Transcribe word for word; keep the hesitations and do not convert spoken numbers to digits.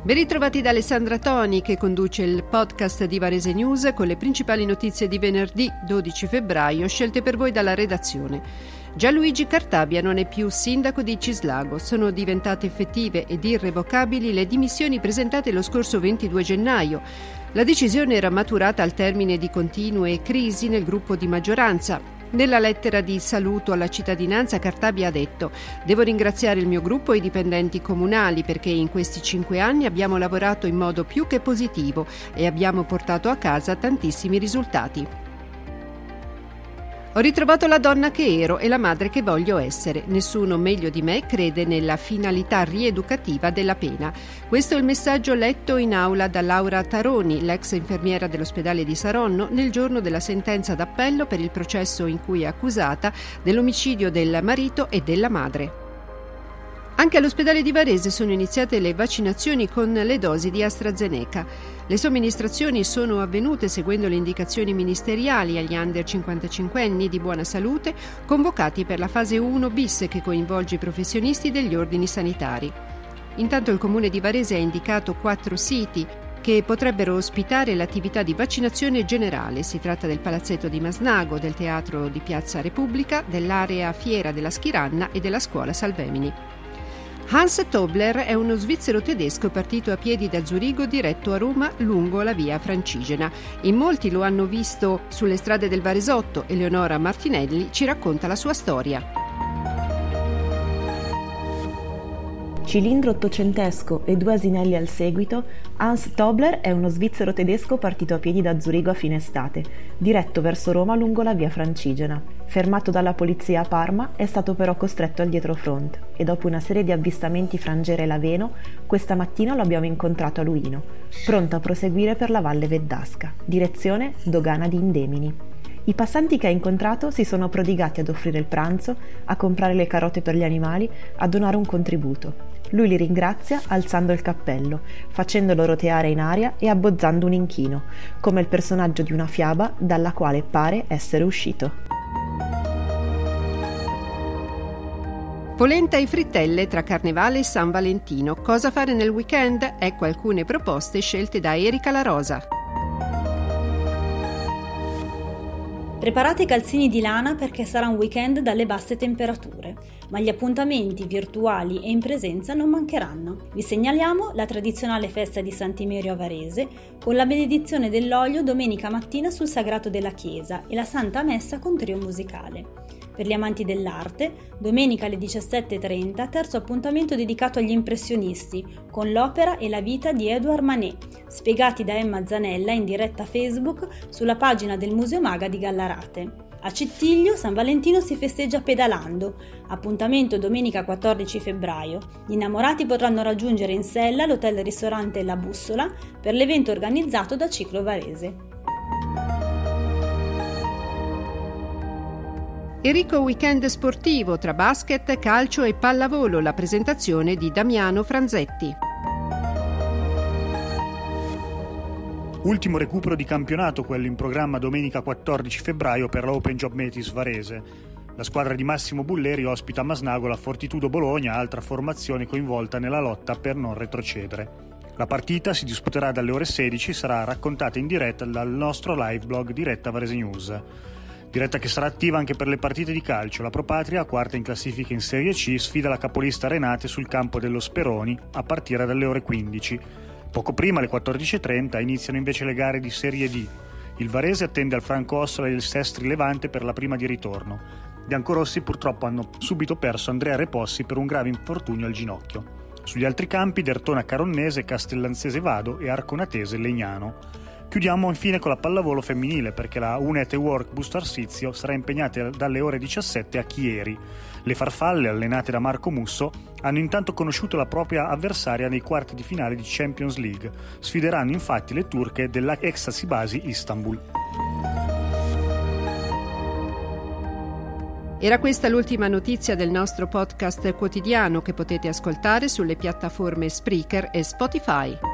Ben ritrovati da Alessandra Toni, che conduce il podcast di Varese News con le principali notizie di venerdì dodici febbraio scelte per voi dalla redazione. Gianluigi Cartabia non è più sindaco di Cislago. Sono diventate effettive ed irrevocabili le dimissioni presentate lo scorso ventidue gennaio. La decisione era maturata al termine di continue crisi nel gruppo di maggioranza. Nella lettera di saluto alla cittadinanza, Cartabia ha detto: «Devo ringraziare il mio gruppo e i dipendenti comunali perché in questi cinque anni abbiamo lavorato in modo più che positivo e abbiamo portato a casa tantissimi risultati. Ho ritrovato la donna che ero e la madre che voglio essere. Nessuno meglio di me crede nella finalità rieducativa della pena». Questo è il messaggio letto in aula da Laura Taroni, l'ex infermiera dell'ospedale di Saronno, nel giorno della sentenza d'appello per il processo in cui è accusata dell'omicidio del marito e della madre. Anche all'ospedale di Varese sono iniziate le vaccinazioni con le dosi di AstraZeneca. Le somministrazioni sono avvenute seguendo le indicazioni ministeriali agli under cinquantacinque anni di buona salute convocati per la fase uno bis che coinvolge i professionisti degli ordini sanitari. Intanto il Comune di Varese ha indicato quattro siti che potrebbero ospitare l'attività di vaccinazione generale. Si tratta del Palazzetto di Masnago, del Teatro di Piazza Repubblica, dell'area Fiera della Schiranna e della Scuola Salvemini. Hans Tobler è uno svizzero tedesco partito a piedi da Zurigo diretto a Roma lungo la via Francigena. In molti lo hanno visto sulle strade del Varesotto. Eleonora Martinelli ci racconta la sua storia. Cilindro ottocentesco e due asinelli al seguito, Hans Tobler è uno svizzero tedesco partito a piedi da Zurigo a fine estate, diretto verso Roma lungo la via Francigena. Fermato dalla polizia a Parma, è stato però costretto al dietrofront e dopo una serie di avvistamenti fra Angera e Laveno, questa mattina lo abbiamo incontrato a Luino, pronto a proseguire per la Valle Veddasca, direzione Dogana di Indemini. I passanti che ha incontrato si sono prodigati ad offrire il pranzo, a comprare le carote per gli animali, a donare un contributo. Lui li ringrazia alzando il cappello, facendolo roteare in aria e abbozzando un inchino, come il personaggio di una fiaba dalla quale pare essere uscito. Polenta e frittelle tra Carnevale e San Valentino. Cosa fare nel weekend? Ecco alcune proposte scelte da Erika La Rosa. Preparate i calzini di lana perché sarà un weekend dalle basse temperature, ma gli appuntamenti virtuali e in presenza non mancheranno. Vi segnaliamo la tradizionale festa di Sant'Imerio a Varese con la benedizione dell'olio domenica mattina sul sagrato della chiesa e la Santa Messa con trio musicale. Per gli amanti dell'arte, domenica alle diciassette e trenta, terzo appuntamento dedicato agli impressionisti, con l'opera e la vita di Edouard Manet, spiegati da Emma Zanella in diretta Facebook sulla pagina del Museo Maga di Gallarate. A Cittiglio, San Valentino si festeggia pedalando, appuntamento domenica quattordici febbraio. Gli innamorati potranno raggiungere in sella l'hotel-ristorante La Bussola per l'evento organizzato da Ciclo Varese. Enrico weekend sportivo tra basket, calcio e pallavolo, la presentazione di Damiano Franzetti. Ultimo recupero di campionato, quello in programma domenica quattordici febbraio per la Open Job Metis Varese. La squadra di Massimo Bulleri ospita a Masnago la Fortitudo Bologna, altra formazione coinvolta nella lotta per non retrocedere. La partita si disputerà dalle ore sedici e sarà raccontata in diretta dal nostro live blog Diretta Varese News. Diretta che sarà attiva anche per le partite di calcio. La Pro Patria, quarta in classifica in Serie C, sfida la capolista Renate sul campo dello Speroni a partire dalle ore quindici. Poco prima, alle quattordici e trenta, iniziano invece le gare di Serie D. Il Varese attende al Franco Ossola e il Sestri Levante per la prima di ritorno. I biancorossi purtroppo hanno subito perso Andrea Repossi per un grave infortunio al ginocchio. Sugli altri campi, Dertona Caronnese, Castellanzese Vado e Arconatese Legnano. Chiudiamo infine con la pallavolo femminile perché la Unete Work Busto Arsizio sarà impegnata dalle ore diciassette a Chieri. Le farfalle, allenate da Marco Musso, hanno intanto conosciuto la propria avversaria nei quarti di finale di Champions League. Sfideranno infatti le turche della Ecstasy Basi Istanbul. Era questa l'ultima notizia del nostro podcast quotidiano che potete ascoltare sulle piattaforme Spreaker e Spotify.